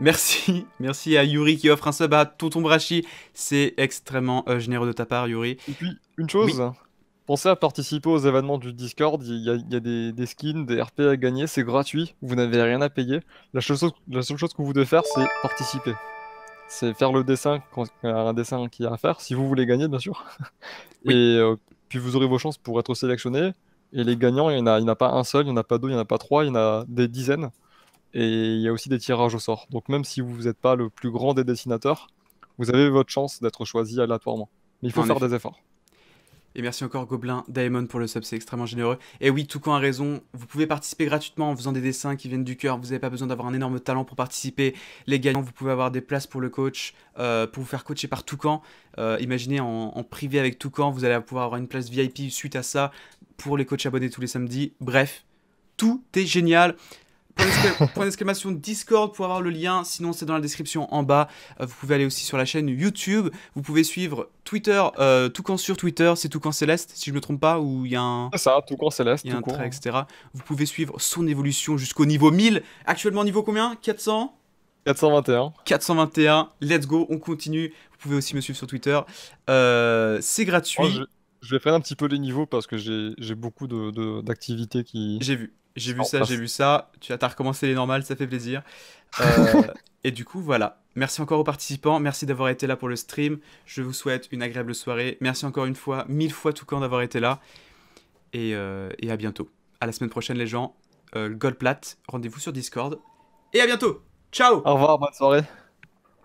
Merci, merci à Yuri qui offre un sub à Tonton Brachi. C'est extrêmement euh, généreux de ta part, Yuri. Et puis, une chose, Oui. pensez à participer aux événements du Discord. Il y a, il y a des, des skins, des R P à gagner, c'est gratuit, vous n'avez rien à payer. La seule chose, la seule chose que vous devez faire, c'est participer. C'est faire le dessin quand il y a un dessin qui a à faire, si vous voulez gagner, bien sûr. Et Oui. euh, puis vous aurez vos chances pour être sélectionné. Et les gagnants, il n'y en a, il y en a pas un seul, il n'y en a pas deux, il n'y en a pas trois, il y en a des dizaines. Et il y a aussi des tirages au sort. Donc même si vous n'êtes pas le plus grand des dessinateurs, vous avez votre chance d'être choisi aléatoirement. Mais il faut En faire effet. des efforts. Et merci encore Gobelin Diamond pour le sub, c'est extrêmement généreux. Et oui, Toucan a raison, vous pouvez participer gratuitement en faisant des dessins qui viennent du cœur, vous n'avez pas besoin d'avoir un énorme talent pour participer. Les gagnants, vous pouvez avoir des places pour le coach, euh, pour vous faire coacher par Toucan. Euh, imaginez en, en privé avec Toucan, vous allez pouvoir avoir une place V I P suite à ça, pour les coachs abonnés tous les samedis. Bref, tout est génial. Point d'exclamation Discord pour avoir le lien, sinon c'est dans la description en bas. Euh, vous pouvez aller aussi sur la chaîne YouTube, vous pouvez suivre Twitter, euh, Toucan sur Twitter, c'est Toucan Céleste si je me trompe pas, où il y a un, C'est ça, tout court céleste, il y a tout un court. trait, et cetera. Vous pouvez suivre son évolution jusqu'au niveau mille. Actuellement niveau combien? quatre cents quatre cent vingt et un. quatre cent vingt et un, let's go, on continue. Vous pouvez aussi me suivre sur Twitter. Euh, c'est Moi, gratuit. je, je vais freiner un petit peu les niveaux parce que j'ai j'ai beaucoup de, de- d'activités qui J'ai vu, j'ai sont vu en ça, place. j'ai vu ça. Tu as t'as recommencé les normales, ça fait plaisir. Euh, et du coup, voilà. Merci encore aux participants, merci d'avoir été là pour le stream. Je vous souhaite une agréable soirée. Merci encore une fois, mille fois Toucan d'avoir été là. Et, euh, et à bientôt. À la semaine prochaine, les gens. Euh, Gold Plat, rendez-vous sur Discord. Et à bientôt. Ciao! Au revoir, bonne soirée.